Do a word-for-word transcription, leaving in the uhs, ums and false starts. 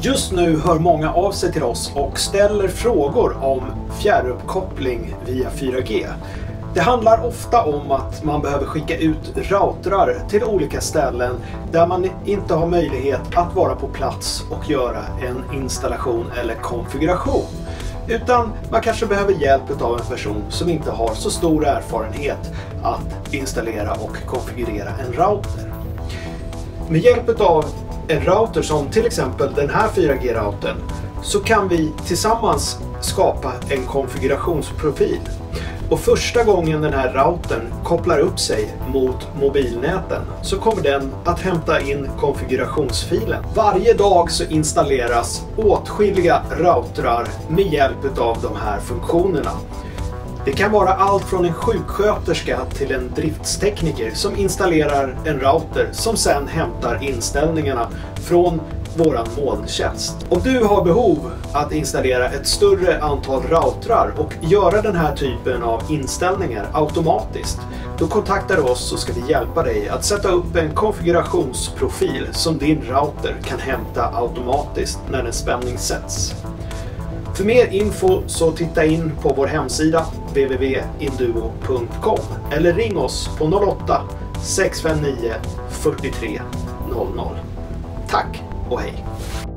Just nu hör många av sig till oss och ställer frågor om fjärruppkoppling via fyra G. Det handlar ofta om att man behöver skicka ut routrar till olika ställen där man inte har möjlighet att vara på plats och göra en installation eller konfiguration. Utan man kanske behöver hjälp av en person som inte har så stor erfarenhet att installera och konfigurera en router. Med hjälp av en router som till exempel den här fyra G-routern så kan vi tillsammans skapa en konfigurationsprofil. Och första gången den här routern kopplar upp sig mot mobilnäten så kommer den att hämta in konfigurationsfilen. Varje dag så installeras åtskilliga routrar med hjälp av de här funktionerna. Det kan vara allt från en sjuksköterska till en driftstekniker som installerar en router som sedan hämtar inställningarna från våran molntjänst. Om du har behov att installera ett större antal routrar och göra den här typen av inställningar automatiskt, då kontaktar du oss så ska vi hjälpa dig att sätta upp en konfigurationsprofil som din router kan hämta automatiskt när en spänning sätts. För mer info så titta in på vår hemsida w w w punkt induo punkt com eller ring oss på noll åtta sex fem nio fyrtiotre noll noll. Tack och hej!